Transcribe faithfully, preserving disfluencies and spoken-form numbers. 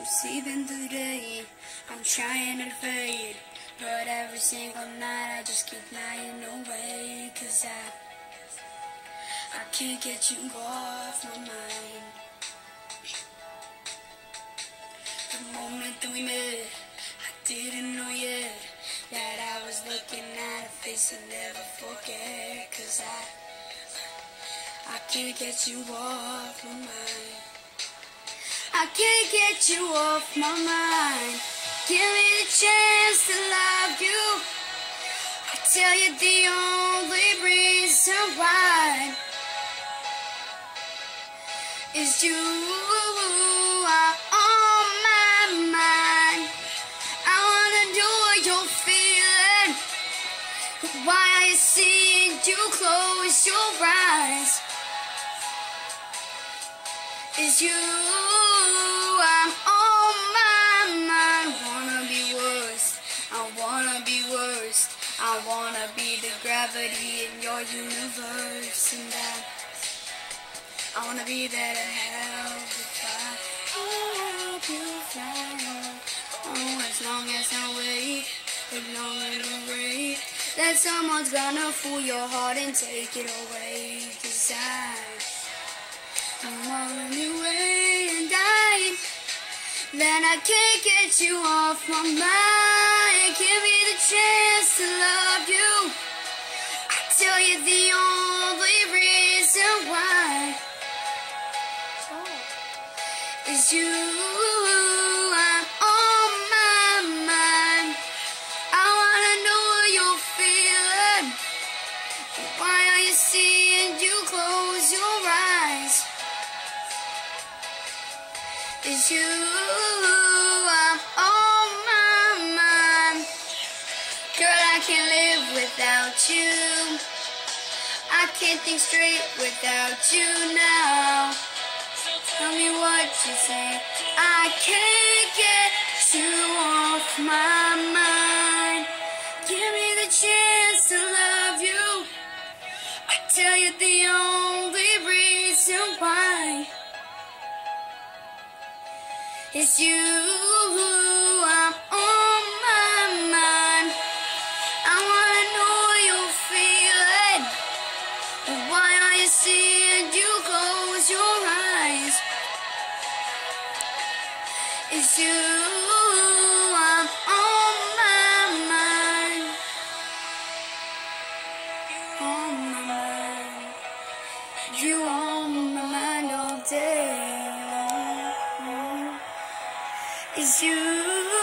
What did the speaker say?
sleeping through the day, I'm trying to fade, but every single night I just keep lying away. Cause I, I can't get you off my mind. The moment that we met, I didn't know yet that I was looking at a face I'll never forget. Cause I, I can't get you off my mind. I can't get you off my mind. Give me the chance to love you. I tell you the only reason why is you are on my mind. I wanna know what you're feeling. Why are you seeing you close your eyes? Is you, I'm on my mind. Wanna be worse, I wanna be worse. I wanna be the gravity in your universe. And I, I wanna be there to help you fly. Help you fly. Oh, as long as I wait, as long as I wait, that someone's gonna fool your heart and take it away. Cause I, I'm on your way and dying. Then I can't get you off my mind. Give me the chance to love you. I tell you the only reason why is you. I'm on my mind. I wanna know what you're feeling. Why are you seeing you close your eyes? Is you, I'm on my mind. Girl, I can't live without you. I can't think straight without you now. Tell me what you say. I can't get you off my mind. Give me the chance to love you. I tell you the only reason why it's you, I'm on my mind. I wanna know you're feeling. Why are you seeing you close your eyes? It's you, I'm on my mind. On my mind. You on my mind all day. It's you.